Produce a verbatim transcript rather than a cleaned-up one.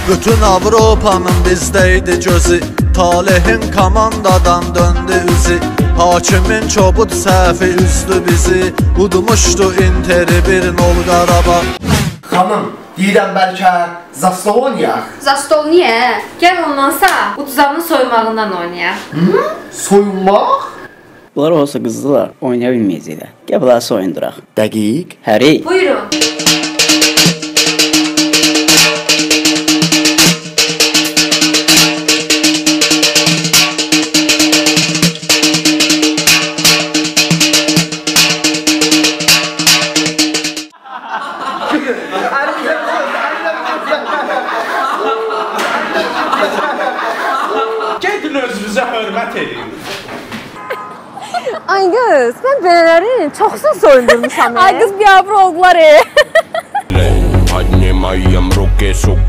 Bütün Avropanın bizdeydi gözü, talehin komandadan döndü üzü. Hakimin çobud səhvi üzdü bizi, udmuşdu Interi bir nol Qarabağ. Xanım, deyirəm bəlkə Zastol oynayaq. Zastol niyə? Gəl ondansa Uduzanın soymağından oynayaq. Hı? Soyunmaq? Bunlar olsa qızdılar, oynaya bilməyəcəklər. Gəl bunları soyunduraq. Dəqiq. Həri. Buyurun. Gedin özünüzə hörmət edin. Ay qız, mən belələrin çoxsunu soyundurmuşam. Ay qız, biabır oldular.